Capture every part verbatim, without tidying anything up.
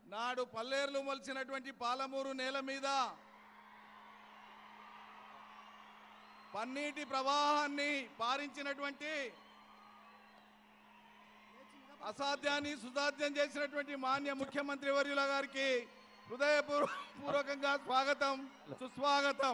నాడు పల్లేర్లు మొలిచినటువంటి పాలమూరు నేల మీద పన్నీటి ప్రవాహాన్ని పారించినటువంటి అసాధ్యాన్ని సుసాధ్యం చేసినటువంటి మాన్య ముఖ్యమంత్రి వర్యుల గారికి హృదయపూర్వకంగా స్వాగతం సుస్వాగతం.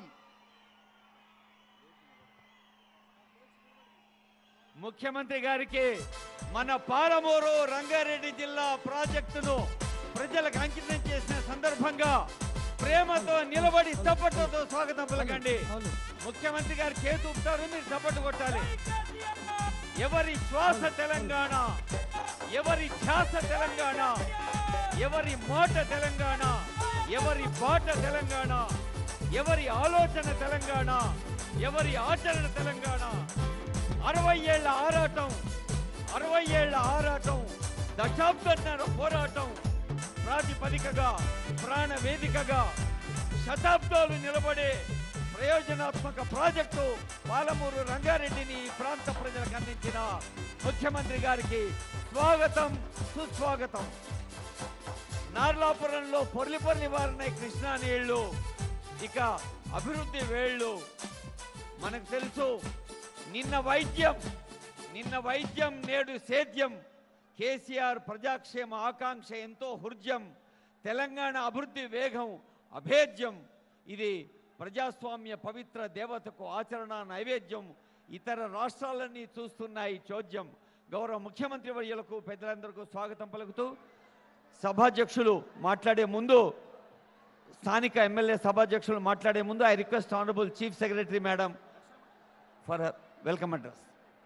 ముఖ్యమంత్రి గారికి మన పాలమూరు రంగారెడ్డి జిల్లా ప్రాజెక్టును ప్రజలకు అంకితం చేసిన సందర్భంగా ప్రేమతో నిలబడి చప్పట్లతో స్వాగతం పలకండి. ముఖ్యమంత్రి గారు చేతు ఊపుతారు, మీరు చప్పట్లు కొట్టాలి. ఎవరి శ్వాస తెలంగాణ, ఎవరి ధ్యాస తెలంగాణ, ఎవరి మాట తెలంగాణ, ఎవరి బాట తెలంగాణ, ఎవరి ఆలోచన తెలంగాణ, ఎవరి ఆచరణ తెలంగాణ. అరవై ఏళ్ల ఆరాటం, అరవై ఏళ్ల ఆరాటం, దశాబ్దన్నర పోరాటం ప్రాతిపదికగా, ప్రాణ వేదికగా శతాబ్దాలు నిలబడే ప్రయోజనాత్మక ప్రాజెక్టు పాలమూరు రంగారెడ్డిని ప్రాంత ప్రజలకు అందించిన ముఖ్యమంత్రి గారికి స్వాగతం సుస్వాగతం. నార్లాపురంలో పొర్లి పొర్లి వారిన కృష్ణా నీళ్లు, ఇక అభివృద్ధి వేళ్ళు. మనకు తెలుసు, నిన్న వైద్యం నిన్న వైద్యం నేడు సేద్యం. కేసీఆర్ ప్రజాక్షేమ ఆకాంక్ష ఎంతో హృద్యం. తెలంగాణ అభివృద్ధి వేగం అభేద్యం. ఇది ప్రజాస్వామ్య పవిత్ర దేవతకు ఆచరణ నైవేద్యం. ఇతర రాష్ట్రాలన్నీ చూస్తున్నాయి చోద్యం. గౌరవ ముఖ్యమంత్రి వర్యులకు పెద్దలందరికీ స్వాగతం పలుకుతూ సభాధ్యక్షులు మాట్లాడే ముందు, స్థానిక ఎమ్మెల్యే సభాధ్యక్షులు మాట్లాడే ముందు I request honourable chief secretary madam for welcome address.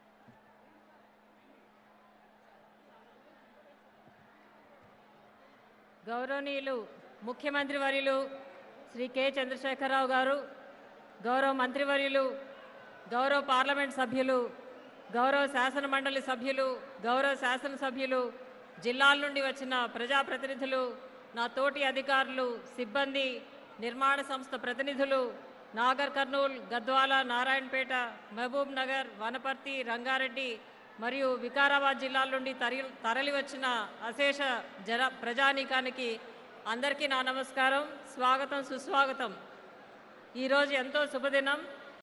గౌరవనీయులు ముఖ్యమంత్రి వర్యులు శ్రీ కె చంద్రశేఖరరావు గారు, గౌరవ మంత్రివర్యులు, గౌరవ పార్లమెంట్ సభ్యులు, గౌరవ శాసన మండలి సభ్యులు, గౌరవ శాసనసభ్యులు, జిల్లాల నుండి వచ్చిన ప్రజాప్రతినిధులు, నా తోటి అధికారులు, సిబ్బంది, నిర్మాణ సంస్థ ప్రతినిధులు, నాగర్ కర్నూల్, గద్వాల, నారాయణపేట, మహబూబ్ నగర్, వనపర్తి, రంగారెడ్డి మరియు వికారాబాద్ జిల్లాల నుండి తరలి తరలి వచ్చిన అశేష జన ప్రజానీకానికి అందరికీ నా నమస్కారం, స్వాగతం సుస్వాగతం. ఈరోజు ఎంతో శుభదినం.